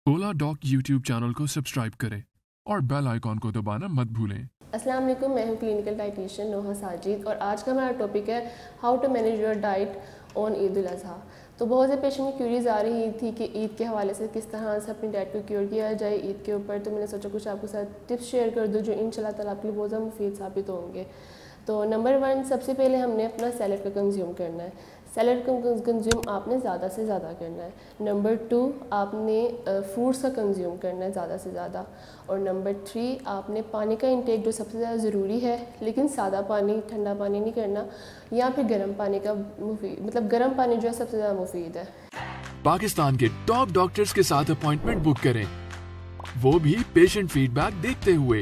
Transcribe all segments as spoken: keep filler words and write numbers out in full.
ओला doc YouTube channel को subscribe करें और बेल आइकॉन को दबाना मत भूलें। अस्सलाम वालेकुम, मैं हूं क्लिनिकल डाइटिशियन नोहा साजिद और आज का हमारा टॉपिक है how to manage your diet on Eid ul Azha. तो बहुत से पेशेंट की क्यूरीज आ रही थी कि ईद के हवाले से किस तरह से अपनी डाइट को क्योर किया जाए ईद के ऊपर। तो मैंने सोचा कुछ आपके साथ टिप्स शेयर कर दूँ जो इंशाल्लाह ताला आपके लिए बहुत ज़्यादा मुफीद साबित होंगे। तो नंबर वन, सबसे पहले हमने अपना सैलड का कंज्यूम करना है। सैलड का कंज्यूम आपने ज़्यादा से ज़्यादा करना है। नंबर टू, आपने फ्रूट्स का कंज्यूम करना है ज़्यादा से ज़्यादा। और नंबर थ्री, आपने पानी का इंटेक जो सबसे ज़्यादा ज़रूरी है, लेकिन सादा पानी, ठंडा पानी नहीं करना, या फिर गर्म पानी का मुफीद, मतलब गर्म पानी जो है सबसे ज़्यादा मुफीद है। पाकिस्तान के टॉप डॉक्टर्स के साथ अपॉइंटमेंट बुक करें, वो भी पेशेंट फीडबैक देखते हुए।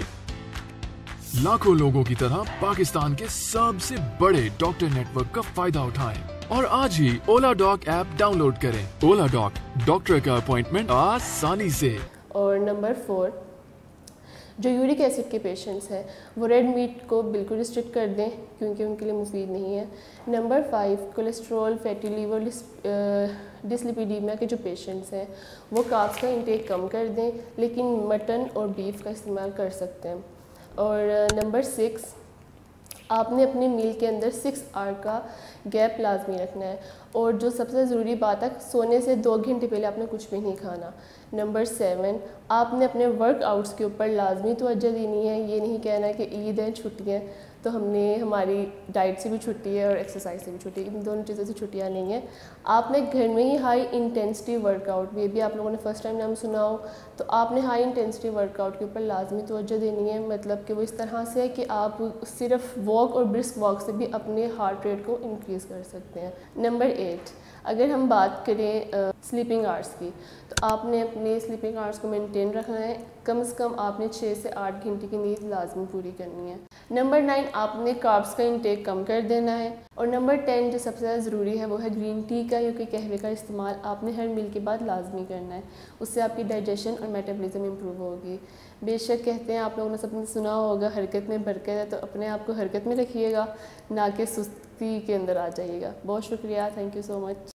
लाखों लोगों की तरह पाकिस्तान के सबसे बड़े डॉक्टर नेटवर्क का फायदा उठाएं और आज ही ओला डॉक ऐप डाउनलोड करें। ओला डॉक, डॉक्टर का अपॉइंटमेंट आसानी से। और नंबर फोर, जो यूरिक एसिड के पेशेंट्स हैं वो रेड मीट को बिल्कुल रिस्ट्रिक्ट कर दें क्योंकि उनके लिए मुफीद नहीं है। Number five, cholesterol, fatty liver, dyslipidemia के जो पेशेंट्स हैं वो कार्ब्स का इंटेक कम कर दें, लेकिन मटन और बीफ का इस्तेमाल कर सकते हैं। और नंबर सिक्स, आपने अपने मील के अंदर सिक्स आवर का गैप लाजमी रखना है। और जो सबसे ज़रूरी बात है, सोने से दो घंटे पहले आपने कुछ भी नहीं खाना। नंबर सेवन, आपने अपने वर्कआउट्स के ऊपर लाजमी तवज्जो देनी है। ये नहीं कहना है कि ईद है, छुट्टियाँ तो हमने हमारी डाइट से भी छुट्टी है और एक्सरसाइज से भी छुट्टी है, इन दोनों चीज़ों से छुट्टियाँ नहीं है। आपने घर में ही हाई इंटेंसिटी वर्कआउट, ये भी आप लोगों ने फर्स्ट टाइम नाम सुना हो, तो आपने हाई इंटेंसिटी वर्कआउट के ऊपर लाजमी तवज्जो देनी है। मतलब कि वो इस तरह से है कि आप सिर्फ वॉक और ब्रिस्क वॉक से भी अपने हार्ट रेट को इंक्रीज़ कर सकते हैं। नंबर एट, अगर हम बात करें स्लीपिंग आवर्स की, तो आपने अपने स्लीपिंग आवर्स को मेंटेन रखना है। कम से कम आपने छः से आठ घंटे की नींद लाजमी पूरी करनी है। नंबर नाइन, आपने कार्ब्स का इंटेक कम कर देना है। और नंबर टेन, जो सबसे ज़्यादा ज़रूरी है वो है ग्रीन टी का, क्योंकि कहवे का इस्तेमाल आपने हर मील के बाद लाजमी करना है। उससे आपकी डाइजेशन और मेटाबॉलिज्म इम्प्रूव होगी। बेशक कहते हैं, आप लोगों ने सबने सुना होगा, हरकत में बरकत है, तो अपने आप को हरकत में रखिएगा, ना कि सुस्ती के अंदर आ जाइएगा। बहुत शुक्रिया, थैंक यू सो मच।